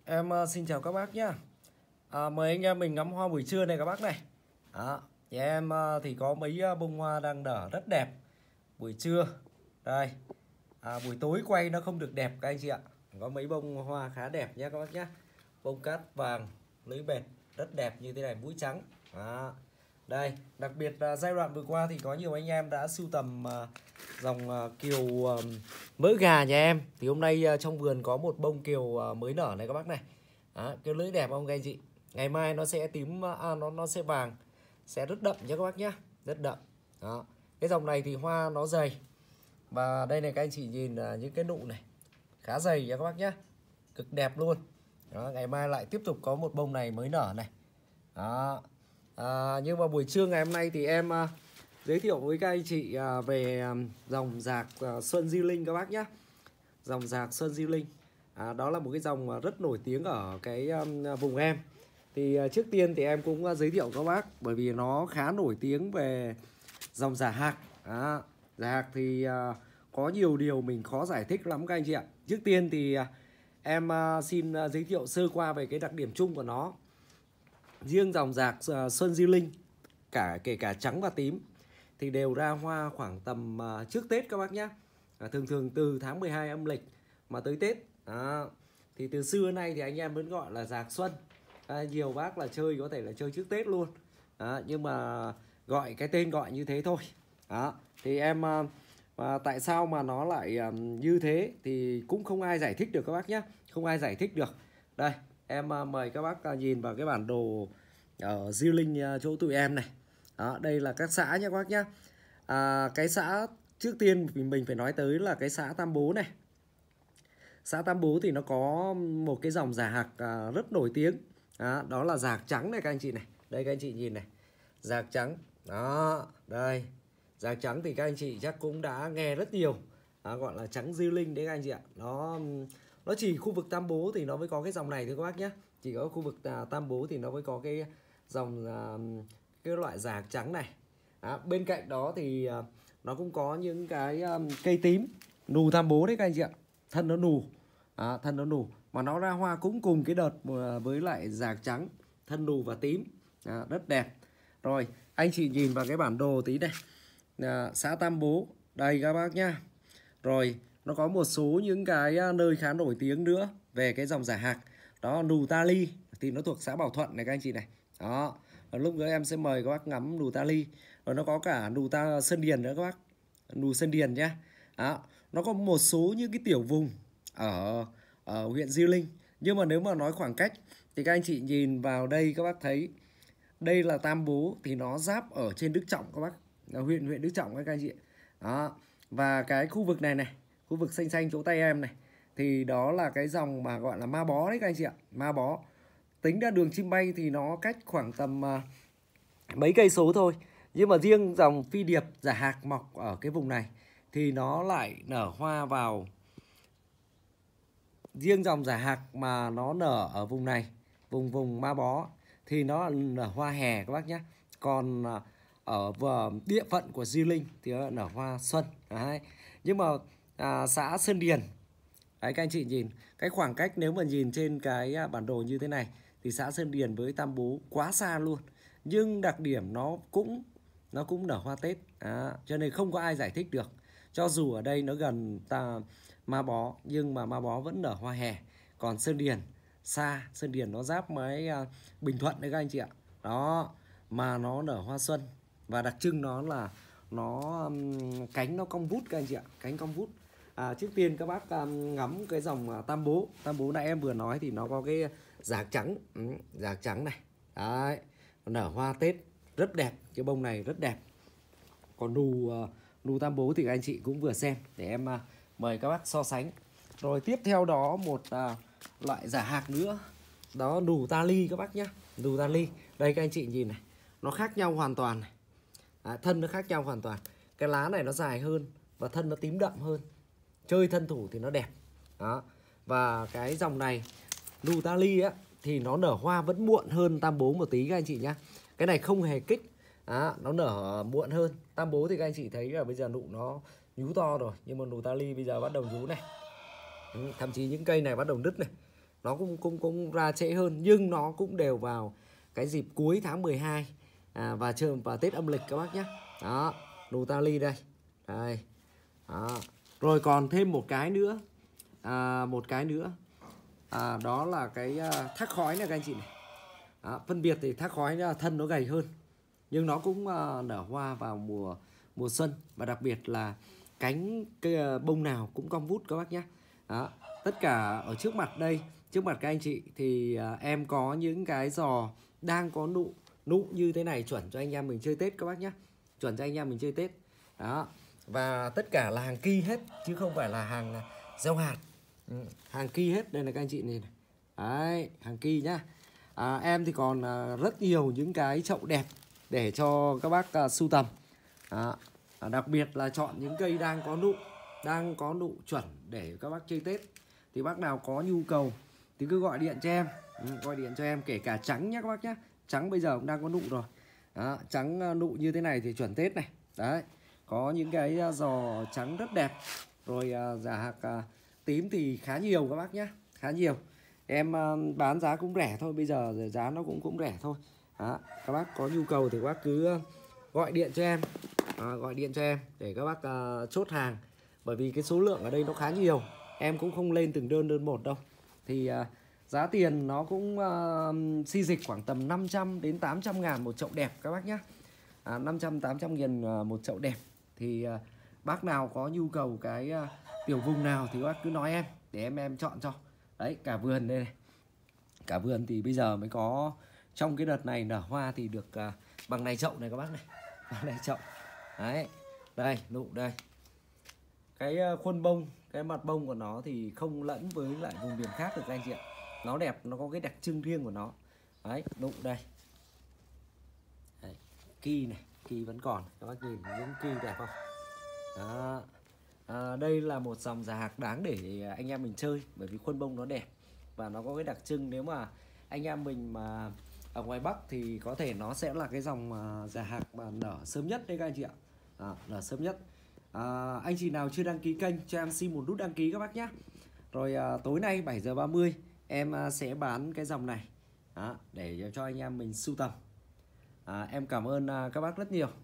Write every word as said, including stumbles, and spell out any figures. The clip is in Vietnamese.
Em ờ, xin chào các bác nhá. À, mời anh em mình ngắm hoa buổi trưa này các bác này. Đó, nhà em ờ, thì có mấy ờ, bông hoa đang nở rất đẹp buổi trưa. Đây. À, buổi tối quay nó không được đẹp các anh chị ạ. Có mấy bông hoa khá đẹp nhá các bác nhá. Bông cát vàng, lưới bệt rất đẹp như thế này, mũi trắng. Đó. Đây, đặc biệt là giai đoạn vừa qua thì có nhiều anh em đã sưu tầm uh, dòng uh, kiều uh, mỡ gà nhà em. Thì hôm nay uh, trong vườn có một bông kiều uh, mới nở này các bác này. Đó, kiều lưỡi đẹp không các anh chị? Ngày mai nó sẽ tím, à, nó nó sẽ vàng, sẽ rất đậm nhé các bác nhá, rất đậm. Đó. Cái dòng này thì hoa nó dày. Và đây này các anh chị nhìn uh, những cái nụ này khá dày nha các bác nhá, cực đẹp luôn. Đó, ngày mai lại tiếp tục có một bông này mới nở này. Đó. À, nhưng mà buổi trưa ngày hôm nay thì em uh, giới thiệu với các anh chị uh, về um, dòng dạc uh, Xuân Di Linh các bác nhé. Dòng dạc Xuân Di Linh, à, đó là một cái dòng uh, rất nổi tiếng ở cái um, vùng em. Thì uh, trước tiên thì em cũng uh, giới thiệu các bác, bởi vì nó khá nổi tiếng về dòng giả hạc. À, giả hạc thì uh, có nhiều điều mình khó giải thích lắm các anh chị ạ. Trước tiên thì uh, em uh, xin uh, giới thiệu sơ qua về cái đặc điểm chung của nó. Riêng dòng dạc uh, Xuân Di Linh, cả kể cả trắng và tím, thì đều ra hoa khoảng tầm uh, trước Tết các bác nhé. À, thường thường từ tháng mười hai âm lịch mà tới Tết. À, thì từ xưa nay thì anh em vẫn gọi là dạc Xuân. À, nhiều bác là chơi có thể là chơi trước Tết luôn. À, nhưng mà gọi cái tên gọi như thế thôi. Đó. Thì em uh, và tại sao mà nó lại um, như thế thì cũng không ai giải thích được các bác nhé. Không ai giải thích được. Đây, em uh, mời các bác uh, nhìn vào cái bản đồ ở Di Linh uh, chỗ tụi em này. Đó, đây là các xã nhé các bác nhé. À, cái xã trước tiên mình mình phải nói tới là cái xã Tam Bố này. Xã Tam Bố thì nó có một cái dòng giả hạc à, rất nổi tiếng. Đó, đó là dạc trắng này các anh chị này. Đây các anh chị nhìn này. Dạc trắng. Đó, đây. Dạc trắng thì các anh chị chắc cũng đã nghe rất nhiều. Đó, gọi là trắng Di Linh đấy các anh chị ạ. Nó nó chỉ khu vực Tam Bố thì nó mới có cái dòng này thôi các bác nhé. Chỉ có khu vực à, Tam Bố thì nó mới có cái dòng à, cái loại dạc trắng này. Đó, bên cạnh đó thì à, nó cũng có những cái um, cây tím nù Tam Bố đấy các anh chị ạ. Thân nó nù. À, thân nó nù mà nó ra hoa cũng cùng cái đợt với lại dạc trắng, thân nù và tím. À, rất đẹp. Rồi anh chị nhìn vào cái bản đồ tí này. À, xã Tam Bố đây các bác nhá. Rồi nó có một số những cái nơi khá nổi tiếng nữa về cái dòng giả hạc. Đó, Nù Ta Ly thì nó thuộc xã Bảo Thuận này các anh chị này. Đó, và lúc nữa em sẽ mời các bác ngắm Nù Ta Ly. Rồi nó có cả Nù Ta Sơn Điền nữa các bác. Nù Sơn Điền nhá. Đó, nó có một số những cái tiểu vùng ở, ở huyện Di Linh. Nhưng mà nếu mà nói khoảng cách thì các anh chị nhìn vào đây các bác thấy đây là Tam Bố thì nó giáp ở trên Đức Trọng các bác. Là huyện huyện Đức Trọng các anh chị. Đó. Và cái khu vực này này, khu vực xanh xanh chỗ tay em này thì đó là cái dòng mà gọi là ma bó đấy các anh chị ạ. Ma bó. Tính ra đường chim bay thì nó cách khoảng tầm uh, mấy cây số thôi. Nhưng mà riêng dòng phi điệp giả hạc mọc ở cái vùng này thì nó lại nở hoa vào. Riêng dòng giả hạc mà nó nở ở vùng này, vùng vùng ma bó thì nó nở hoa hè các bác nhé. Còn ở địa phận của Di Linh thì nó nở hoa xuân. Đấy. Nhưng mà à, xã Sơn Điền, đấy các anh chị nhìn cái khoảng cách nếu mà nhìn trên cái bản đồ như thế này thì xã Sơn Điền với Tam Bố quá xa luôn. Nhưng đặc điểm nó cũng nó cũng nở hoa Tết. À, cho nên không có ai giải thích được. Cho dù ở đây nó gần ta Ma Bó nhưng mà Ma Bó vẫn nở hoa hè. Còn Sơn Điền xa, Sơn Điền nó giáp với uh, Bình Thuận đấy các anh chị ạ. Đó, mà nó nở hoa xuân. Và đặc trưng nó là nó um, cánh nó cong vút các anh chị ạ, cánh cong vút. À, trước tiên các bác um, ngắm cái dòng uh, Tam Bố. Tam Bố nãy em vừa nói thì nó có cái dạc trắng, ừ, dạc trắng này. Đấy, nở hoa Tết rất đẹp, cái bông này rất đẹp. Còn nù uh, nù Tam Bố thì các anh chị cũng vừa xem để em uh, mời các bác so sánh. Rồi tiếp theo đó một uh, loại giả hạc nữa. Đó, nù Ta Ly các bác nhé. Nù Ta Ly. Đây các anh chị nhìn này. Nó khác nhau hoàn toàn này. À, thân nó khác nhau hoàn toàn. Cái lá này nó dài hơn và thân nó tím đậm hơn. Chơi thân thủ thì nó đẹp. Đó. Và cái dòng này nù Ta Ly á thì nó nở hoa vẫn muộn hơn Tam Bố một tí các anh chị nhá. Cái này không hề kích. Đó, nó nở muộn hơn. Tam Bố thì các anh chị thấy là bây giờ nụ nó nhú to rồi. Nhưng mà nù Ta Ly bây giờ bắt đầu nhú này. Ừ, thậm chí những cây này bắt đầu nứt này. nó cũng cũng cũng ra trễ hơn, nhưng nó cũng đều vào cái dịp cuối tháng mười hai à, và chơi và Tết âm lịch các bác nhé. Đó, Nutali đây. Đây. Đó. Rồi còn thêm một cái nữa. À, một cái nữa. À, đó là cái uh, thác khói này các anh chị này. Đó, phân biệt thì thác khói thân nó gầy hơn, nhưng nó cũng uh, nở hoa vào mùa mùa xuân, và đặc biệt là cánh cái uh, bông nào cũng cong vút các bác nhé. Đó, tất cả ở trước mặt đây, trước mặt các anh chị thì uh, em có những cái giò đang có nụ nụ như thế này, chuẩn cho anh em mình chơi Tết các bác nhé, chuẩn cho anh em mình chơi Tết. Đó, và tất cả là hàng ki hết chứ không phải là hàng gieo hạt. Ừ, hàng ki hết đây là các anh chị này. Đấy, hàng ki nhá. À, em thì còn à, rất nhiều những cái chậu đẹp để cho các bác à, sưu tầm. À, à, đặc biệt là chọn những cây đang có nụ, đang có nụ chuẩn để các bác chơi Tết. Thì bác nào có nhu cầu thì cứ gọi điện cho em, ừ, gọi điện cho em, kể cả trắng nhé các bác nhé. Trắng bây giờ cũng đang có nụ rồi. Đó, trắng nụ như thế này thì chuẩn Tết này. Đấy, có những cái giò trắng rất đẹp. Rồi à, giả hạc à, tím thì khá nhiều các bác nhé, khá nhiều. Em à, bán giá cũng rẻ thôi, bây giờ giá nó cũng cũng rẻ thôi. Đó, các bác có nhu cầu thì các bác cứ gọi điện cho em, à, gọi điện cho em để các bác à, chốt hàng. Bởi vì cái số lượng ở đây nó khá nhiều, em cũng không lên từng đơn đơn một đâu. Thì à, giá tiền nó cũng uh, xi dịch khoảng tầm năm trăm đến tám trăm ngàn một chậu đẹp các bác nhé. À, năm trăm tám trăm nghìn một chậu đẹp. Thì uh, bác nào có nhu cầu cái uh, tiểu vùng nào thì bác cứ nói em để em em chọn cho. Đấy, cả vườn đây này. Cả vườn thì bây giờ mới có, trong cái đợt này nở hoa thì được uh, bằng này chậu này các bác này. Bằng này chậu. Đấy, đây, nụ đây. Cái uh, khuôn bông, cái mặt bông của nó thì không lẫn với lại vùng miền khác được các anh chị ạ. Nó đẹp, nó có cái đặc trưng riêng của nó. Đấy, nụ đây. Đấy, ki này, ki vẫn còn. Các bác nhìn những ki đẹp không? Đó. À, đây là một dòng già hạc đáng để anh em mình chơi, bởi vì khuôn bông nó đẹp và nó có cái đặc trưng. Nếu mà anh em mình mà ở ngoài Bắc thì có thể nó sẽ là cái dòng già hạc mà nở sớm nhất đấy các anh chị ạ. À, nở sớm nhất. À, anh chị nào chưa đăng ký kênh cho em xin một nút đăng ký các bác nhé. Rồi à, tối nay bảy giờ ba mươi em à, sẽ bán cái dòng này. Đó, để cho anh em mình sưu tầm. À, em cảm ơn à, các bác rất nhiều.